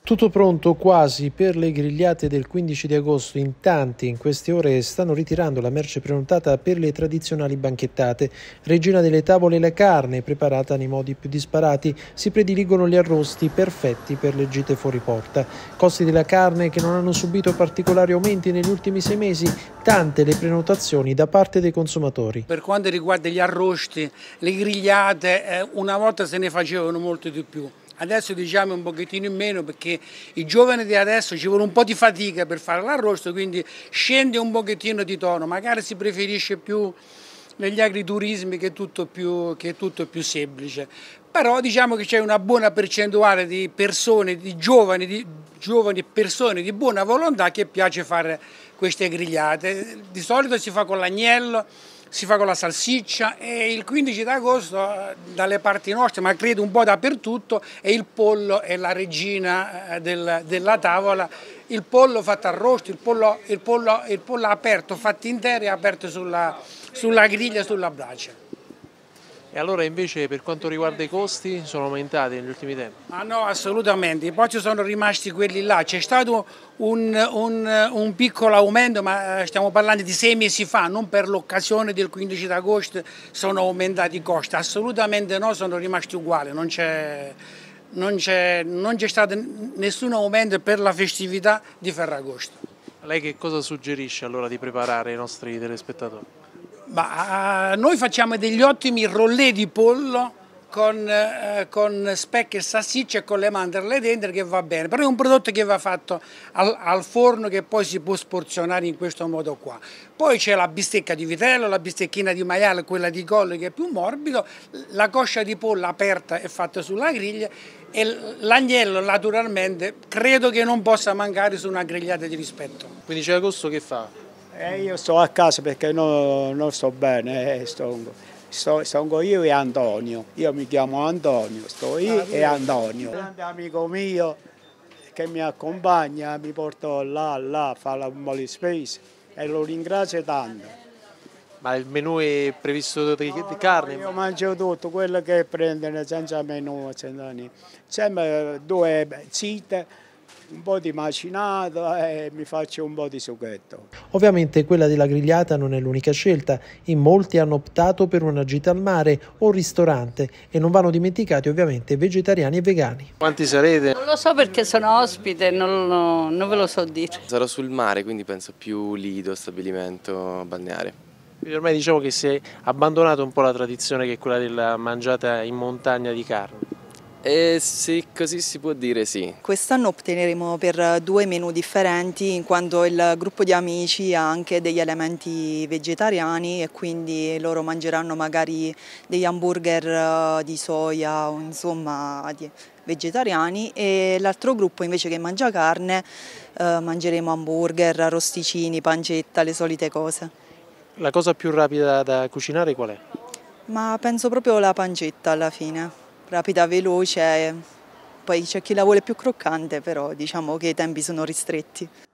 Tutto pronto quasi per le grigliate del 15 di agosto. In tanti in queste ore stanno ritirando la merce prenotata per le tradizionali banchettate. Regina delle tavole la carne, preparata nei modi più disparati. Si prediligono gli arrosti, perfetti per le gite fuori porta. Costi della carne che non hanno subito particolari aumenti negli ultimi 6 mesi. Tante le prenotazioni da parte dei consumatori. Per quanto riguarda gli arrosti, le grigliate, una volta se ne facevano molto di più. Adesso diciamo un pochettino in meno perché i giovani di adesso ci vuole un po' di fatica per fare l'arrosto, quindi scende un pochettino di tono, magari si preferisce più negli agriturismi che è tutto più semplice. Però diciamo che c'è una buona percentuale di persone, di giovani persone di buona volontà che piace fare queste grigliate. Di solito si fa con l'agnello, si fa con la salsiccia e il 15 d'agosto dalle parti nostre, ma credo un po' dappertutto, è il pollo è la regina della tavola. Il pollo fatto arrosto, il pollo aperto, fatto intero e aperto sulla griglia, sulla brace. E allora invece per quanto riguarda i costi sono aumentati negli ultimi tempi? Ah no, assolutamente, poi ci sono rimasti quelli là, c'è stato un piccolo aumento, ma stiamo parlando di 6 mesi fa, non per l'occasione del 15 d'agosto sono aumentati i costi, assolutamente no, sono rimasti uguali, non c'è stato nessun aumento per la festività di Ferragosto. Lei che cosa suggerisce allora di preparare ai nostri telespettatori? Noi facciamo degli ottimi rollè di pollo con speck e salsiccia e con le mandorle dentro che va bene, però è un prodotto che va fatto al forno che poi si può sporzionare in questo modo qua. Poi c'è la bistecca di vitello, la bistecchina di maiale, quella di collo che è più morbido, la coscia di pollo aperta e fatta sulla griglia e l'agnello naturalmente credo che non possa mancare su una grigliata di rispetto. 15 agosto che fa? Io sto a casa perché non sto bene, sto io e Antonio. Io mi chiamo Antonio, sto io e Antonio. Un grande amico mio che mi accompagna, mi porta là a fare un po' di spese e lo ringrazio tanto. Ma il menù è previsto di carne? Io mangio tutto, quello che prende senza menù, senza niente. Sempre 2 zite, un po' di macinato e mi faccio un po' di succhetto. Ovviamente quella della grigliata non è l'unica scelta, in molti hanno optato per una gita al mare o ristorante e non vanno dimenticati ovviamente vegetariani e vegani. Quanti sarete? Non lo so perché sono ospite, non ve lo so dire. Sarò sul mare, quindi penso più lido, stabilimento balneare. Quindi ormai diciamo che si è abbandonata un po' la tradizione che è quella della mangiata in montagna di carne. Sì, così si può dire sì. Quest'anno opteremo per 2 menù differenti in quanto il gruppo di amici ha anche degli elementi vegetariani e quindi loro mangeranno magari degli hamburger di soia o insomma vegetariani e l'altro gruppo invece che mangia carne mangeremo hamburger, arrosticini, pancetta, le solite cose. La cosa più rapida da cucinare qual è? Ma penso proprio la pancetta alla fine. Rapida, veloce, poi c'è chi la vuole più croccante, però diciamo che i tempi sono ristretti.